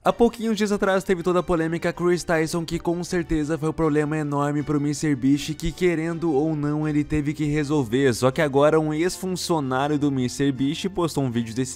Há pouquinhos dias atrás teve toda a polêmica Chris Tyson, que com certeza foi um problema enorme pro MrBeast, que querendo ou não ele teve que resolver. Só que agora um ex-funcionário do MrBeast postou um vídeo de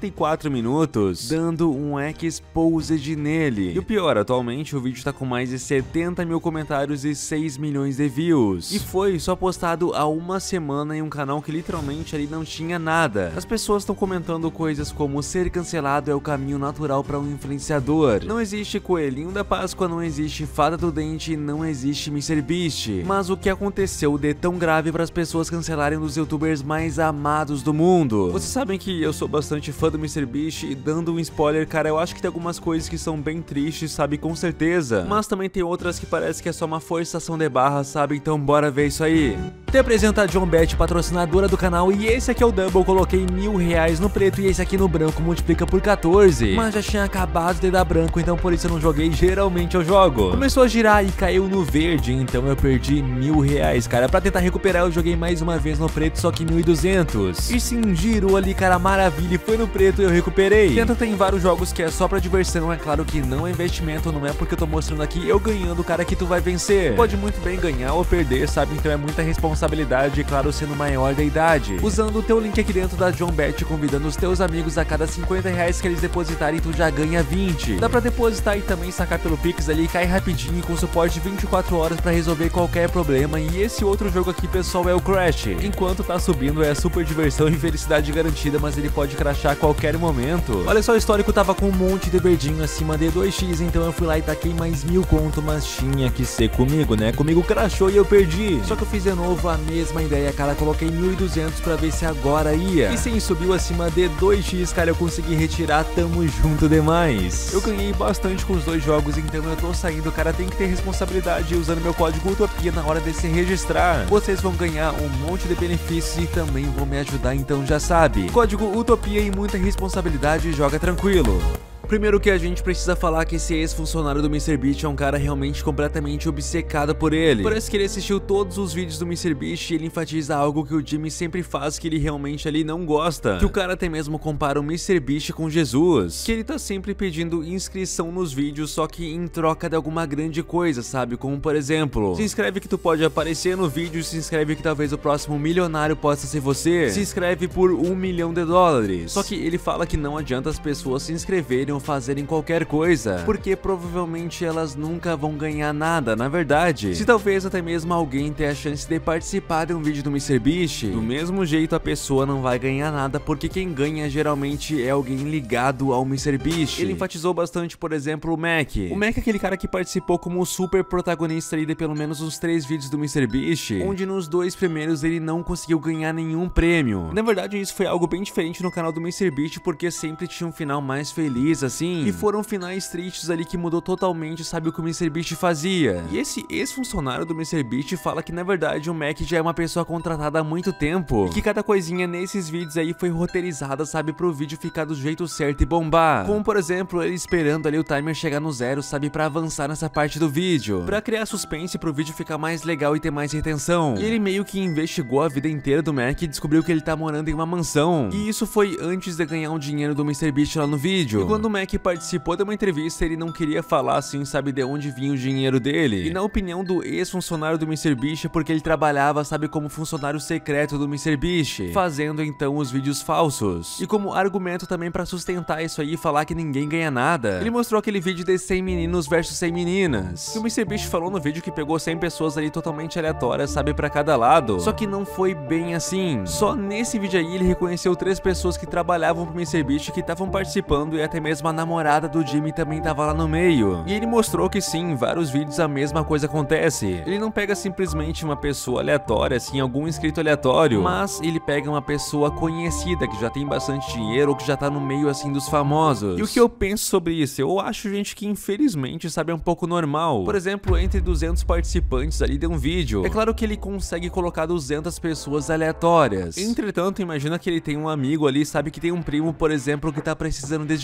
54 minutos dando um exposed nele. E o pior, atualmente o vídeo tá com mais de 70 mil comentários e 6 milhões de views. E foi só postado há uma semana em um canal que literalmente ali não tinha nada. As pessoas estão comentando coisas como ser cancelado é o caminho natural para um influenciador. Não existe coelhinho da Páscoa, não existe fada do dente, não existe MrBeast. Mas o que aconteceu de tão grave para as pessoas cancelarem um dos youtubers mais amados do mundo? Vocês sabem que eu sou bastante fã do MrBeast e dando um spoiler, cara, eu acho que tem algumas coisas que são bem tristes, sabe, com certeza. Mas também tem outras que parece que é só uma forçação de barra, sabe, então bora ver isso aí. Te apresenta a JohnBet, patrocinadora do canal, e esse aqui é o Double, coloquei R$1000 no preto e esse aqui no branco multiplica por 14. Mas já tinha acabado de dar branco, então por isso eu não joguei, geralmente eu jogo. Começou a girar e caiu no verde, então eu perdi R$1000, cara. Pra tentar recuperar eu joguei mais uma vez no preto, só que 1200. E sim, girou ali, cara, maravilha, e foi no preto e eu recuperei. Tenta tem vários jogos que é só pra diversão, é claro que não é investimento, não é porque eu tô mostrando aqui eu ganhando, cara, que tu vai vencer. Pode muito bem ganhar ou perder, sabe, então é muita responsabilidade, claro, sendo maior da idade. Usando o teu link aqui dentro da JohnBet, convidando os teus amigos, a cada R$50 que eles depositarem, tu já ganha 20. Dá pra depositar e também sacar pelo Pix ali, cai rapidinho com suporte 24 horas pra resolver qualquer problema. E esse outro jogo aqui, pessoal, é o Crash. Enquanto tá subindo é super diversão e felicidade garantida, mas ele pode crashar a qualquer momento. Olha só, o histórico tava com um monte de verdinho acima de 2x, então eu fui lá e taquei mais 1000 conto, mas tinha que ser comigo, né? Comigo crashou e eu perdi. Só que eu fiz de novo a mesma ideia, cara, coloquei 1200 pra ver se agora ia. E sim, subiu acima de 2x, cara, eu consegui retirar, tamo junto demais. Eu ganhei bastante com os dois jogos, então eu tô saindo, cara, tem que ter responsabilidade usando meu código Utopia na hora de se registrar. Vocês vão ganhar um monte de benefícios e também vão me ajudar, então já sabe. Código Utopia e muita responsabilidade, joga tranquilo. Primeiro que a gente precisa falar que esse ex-funcionário do MrBeast é um cara realmente completamente obcecado por ele. Parece que ele assistiu todos os vídeos do MrBeast e ele enfatiza algo que o Jimmy sempre faz, que ele realmente ali não gosta. Que o cara até mesmo compara o MrBeast com Jesus. Que ele tá sempre pedindo inscrição nos vídeos, só que em troca de alguma grande coisa, sabe? Como por exemplo, se inscreve que tu pode aparecer no vídeo, se inscreve que talvez o próximo milionário possa ser você, se inscreve por $1 milhão. Só que ele fala que não adianta as pessoas se inscreverem fazerem qualquer coisa, porque provavelmente elas nunca vão ganhar nada, na verdade. Se talvez até mesmo alguém tenha a chance de participar de um vídeo do MrBeast, do mesmo jeito a pessoa não vai ganhar nada, porque quem ganha geralmente é alguém ligado ao MrBeast. Ele enfatizou bastante, por exemplo, o Mac. O Mac é aquele cara que participou como super protagonista ali de pelo menos uns 3 vídeos do MrBeast, onde nos 2 primeiros ele não conseguiu ganhar nenhum prêmio. Na verdade, isso foi algo bem diferente no canal do MrBeast, porque sempre tinha um final mais feliz, assim, e foram finais tristes ali que mudou totalmente, sabe, o que o MrBeast fazia. E esse ex-funcionário do MrBeast fala que na verdade o Mac já é uma pessoa contratada há muito tempo, e que cada coisinha nesses vídeos aí foi roteirizada, sabe, pro vídeo ficar do jeito certo e bombar. Como por exemplo, ele esperando ali o timer chegar no 0, sabe, pra avançar nessa parte do vídeo, pra criar suspense pro vídeo ficar mais legal e ter mais retenção. E ele meio que investigou a vida inteira do Mac e descobriu que ele tá morando em uma mansão, e isso foi antes de ganhar um dinheiro do MrBeast lá no vídeo. E quando o Mac participou de uma entrevista, ele não queria falar assim, sabe, de onde vinha o dinheiro dele. E na opinião do ex-funcionário do MrBeast é porque ele trabalhava, sabe, como funcionário secreto do MrBeast, fazendo então os vídeos falsos. E como argumento também pra sustentar isso aí e falar que ninguém ganha nada, ele mostrou aquele vídeo de 100 meninos versus 100 meninas. E o MrBeast falou no vídeo que pegou 100 pessoas ali totalmente aleatórias, sabe, pra cada lado. Só que não foi bem assim. Só nesse vídeo aí ele reconheceu 3 pessoas que trabalhavam pro MrBeast, que estavam participando, e até mesmo a namorada do Jimmy também tava lá no meio. E ele mostrou que sim, em vários vídeos a mesma coisa acontece. Ele não pega simplesmente uma pessoa aleatória, assim, algum inscrito aleatório, mas ele pega uma pessoa conhecida, que já tem bastante dinheiro, ou que já tá no meio, assim, dos famosos. E o que eu penso sobre isso? Eu acho, gente, que infelizmente, sabe, é um pouco normal. Por exemplo, entre 200 participantes ali de um vídeo, é claro que ele consegue colocar 200 pessoas aleatórias. Entretanto, imagina que ele tem um amigo ali, sabe, que tem um primo, por exemplo, que tá precisando de dinheiro.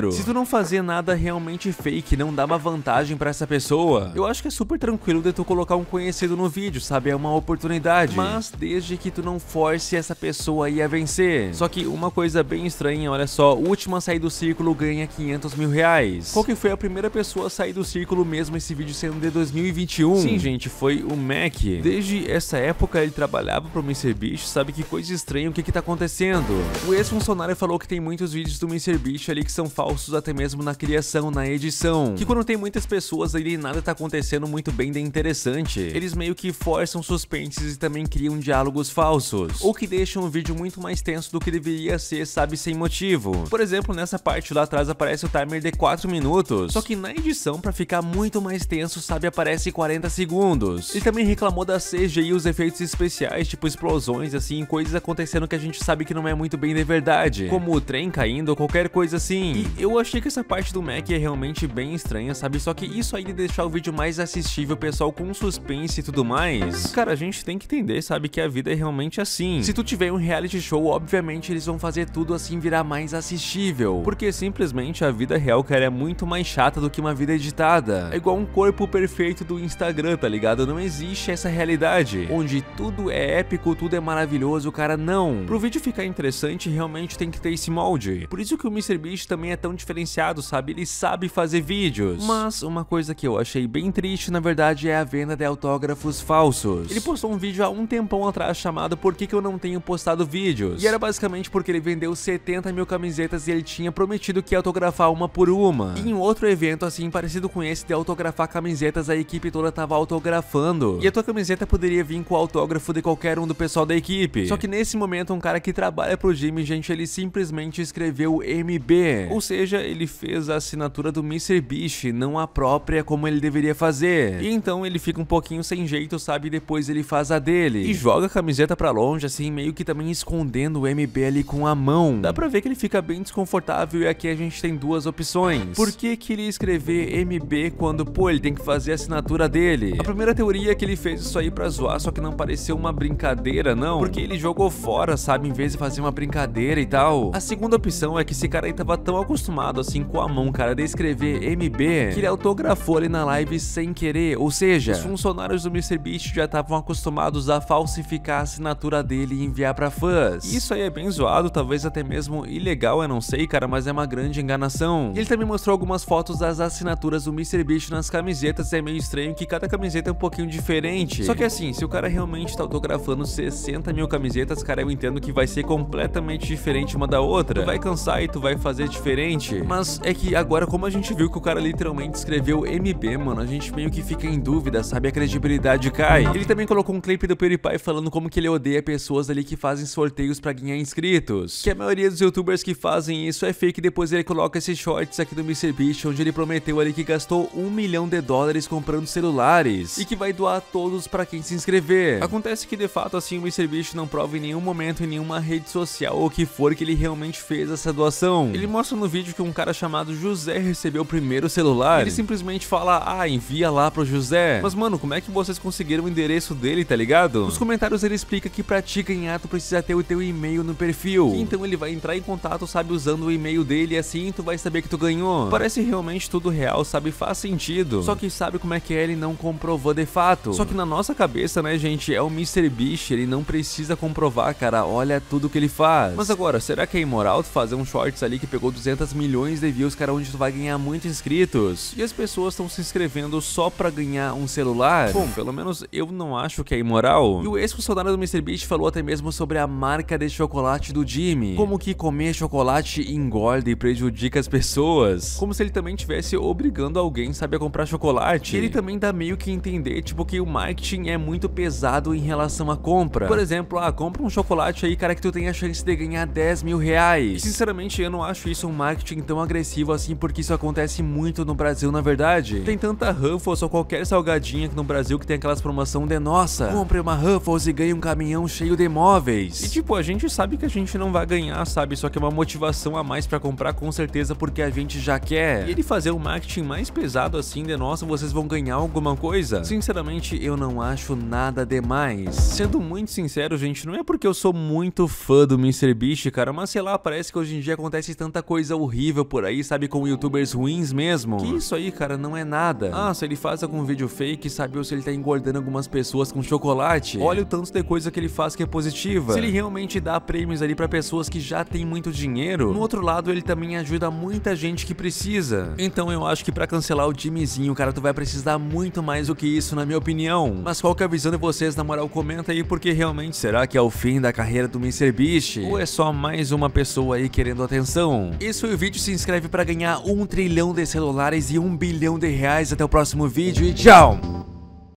outro. Se tu não fazer nada realmente fake, não dá uma vantagem pra essa pessoa, eu acho que é super tranquilo de tu colocar um conhecido no vídeo, sabe? É uma oportunidade. Mas desde que tu não force essa pessoa aí a vencer. Só que uma coisa bem estranha, olha só, o último a sair do círculo ganha 500 mil reais. Qual que foi a primeira pessoa a sair do círculo mesmo, esse vídeo sendo de 2021? Sim, gente, foi o Mac. Desde essa época ele trabalhava pro MrBeast, sabe? Que coisa estranha, o que tá acontecendo? O ex-funcionário falou que tem muitos vídeos do MrBeast ali que são falsos até mesmo na criação, na edição. Que quando tem muitas pessoas ali nada tá acontecendo muito bem de interessante. Eles meio que forçam suspenses e também criam diálogos falsos. Ou que deixam o vídeo muito mais tenso do que deveria ser, sabe? Sem motivo. Por exemplo, nessa parte lá atrás aparece o timer de 4 minutos. Só que na edição, pra ficar muito mais tenso, sabe? Aparece 40 segundos. Ele também reclamou da CGI e os efeitos especiais, tipo explosões, assim, coisas acontecendo que a gente sabe que não é muito bem de verdade. Como o trem caindo ou qualquer coisa assim. E eu achei que essa parte do Mac é realmente bem estranha, sabe? Só que isso aí de deixar o vídeo mais assistível, pessoal, com suspense e tudo mais. Cara, a gente tem que entender, sabe? Que a vida é realmente assim. Se tu tiver um reality show, obviamente eles vão fazer tudo assim virar mais assistível. Porque simplesmente a vida real, cara, é muito mais chata do que uma vida editada. É igual um corpo perfeito do Instagram, tá ligado? Não existe essa realidade, onde tudo é épico, tudo é maravilhoso, cara, não. Pro vídeo ficar interessante, realmente tem que ter esse molde. Por isso que o MrBeast também é tão diferenciado, sabe? Ele sabe fazer vídeos. Mas uma coisa que eu achei bem triste, na verdade, é a venda de autógrafos falsos. Ele postou um vídeo há um tempão atrás chamado Por que eu não tenho postado vídeos? E era basicamente porque ele vendeu 70 mil camisetas e ele tinha prometido que ia autografar uma por uma. E em outro evento assim, parecido com esse de autografar camisetas, a equipe toda tava autografando. E a tua camiseta poderia vir com o autógrafo de qualquer um do pessoal da equipe. Só que nesse momento, um cara que trabalha pro Jimmy, gente, ele simplesmente escreveu MB. Ou seja, ele fez a assinatura do MrBeast, não a própria como ele deveria fazer. E então ele fica um pouquinho sem jeito, sabe? E depois ele faz a dele. E joga a camiseta pra longe, assim, meio que também escondendo o MB ali com a mão. Dá pra ver que ele fica bem desconfortável e aqui a gente tem duas opções. Por que ele ia escrever MB quando, pô, ele tem que fazer a assinatura dele? A primeira teoria é que ele fez isso aí pra zoar, só que não pareceu uma brincadeira, não. Porque ele jogou fora, sabe? Em vez de fazer uma brincadeira e tal. A segunda opção é que esse cara aí tava tão acostumado, assim, com a mão, cara, de escrever MB, que ele autografou ali na live sem querer. Ou seja, os funcionários do MrBeast já estavam acostumados a falsificar a assinatura dele e enviar pra fãs. E isso aí é bem zoado, talvez até mesmo ilegal, eu não sei, cara, mas é uma grande enganação. E ele também mostrou algumas fotos das assinaturas do MrBeast nas camisetas, é meio estranho que cada camiseta é um pouquinho diferente. Só que assim, se o cara realmente tá autografando 60 mil camisetas, cara, eu entendo que vai ser completamente diferente uma da outra. Tu vai cansar e tu vai fazer diferente. Mas é que agora, como a gente viu que o cara literalmente escreveu MB, mano, a gente meio que fica em dúvida, sabe? A credibilidade cai. Ele também colocou um clipe do PewDiePie falando como que ele odeia pessoas ali que fazem sorteios pra ganhar inscritos. Que a maioria dos youtubers que fazem isso é fake. Depois ele coloca esses shorts aqui do MrBeast, onde ele prometeu ali que gastou $1 milhão comprando celulares e que vai doar todos pra quem se inscrever. Acontece que de fato assim o MrBeast não prova em nenhum momento em nenhuma rede social ou o que for que ele realmente fez essa doação. Ele mostra no vídeo que um cara chamado José recebeu o primeiro celular. Ele simplesmente fala, ah, envia lá pro José. Mas mano, como é que vocês conseguiram o endereço dele, tá ligado? Nos comentários ele explica que pra te ganhar tu precisa ter o teu e-mail no perfil. Então ele vai entrar em contato, sabe, usando o e-mail dele e assim tu vai saber que tu ganhou. Parece realmente tudo real, sabe, faz sentido. Só que sabe como é que é, ele não comprovou de fato. Só que na nossa cabeça, né, gente, é o MrBeast, ele não precisa comprovar, cara, olha tudo que ele faz. Mas agora, será que é imoral tu fazer um shorts ali que pegou 200 milhões de views, cara, onde tu vai ganhar muitos inscritos? E as pessoas estão se inscrevendo só pra ganhar um celular? Bom, pelo menos eu não acho que é imoral. E o ex-funcionário do MrBeast falou até mesmo sobre a marca de chocolate do Jimmy. Como que comer chocolate engorda e prejudica as pessoas. Como se ele também estivesse obrigando alguém, sabe, a comprar chocolate. E ele também dá meio que entender, tipo, que o marketing é muito pesado em relação à compra. Por exemplo, compra um chocolate aí, cara, que tu tem a chance de ganhar 10 mil reais. E, sinceramente, eu não acho isso um marketing tão agressivo assim, porque isso acontece muito no Brasil, na verdade. Tem tanta Ruffles ou qualquer salgadinha aqui no Brasil que tem aquelas promoção de nossa, compre uma Ruffles e ganhe um caminhão cheio de móveis. E tipo, a gente sabe que a gente não vai ganhar, sabe? Só que é uma motivação a mais pra comprar com certeza, porque a gente já quer. E ele fazer um marketing mais pesado assim de nossa, vocês vão ganhar alguma coisa? Sinceramente, eu não acho nada demais. Sendo muito sincero, gente, não é porque eu sou muito fã do MrBeast, cara, mas sei lá, parece que hoje em dia acontece tanta coisa horrível horrível por aí, sabe, com youtubers ruins mesmo. Que isso aí, cara, não é nada. Ah, se ele faz algum vídeo fake, sabe, ou se ele tá engordando algumas pessoas com chocolate, olha o tanto de coisa que ele faz que é positiva. Se ele realmente dá prêmios ali pra pessoas que já têm muito dinheiro, no outro lado ele também ajuda muita gente que precisa. Então eu acho que pra cancelar o Jimmyzinho, cara, tu vai precisar muito mais do que isso, na minha opinião. Mas qual que é a visão de vocês, na moral? Comenta aí, porque realmente, será que é o fim da carreira do MrBeast? Ou é só mais uma pessoa aí querendo atenção? Esse foi o vídeo, se inscreve pra ganhar 1 trilhão de celulares e 1 bilhão de reais. Até o próximo vídeo e tchau!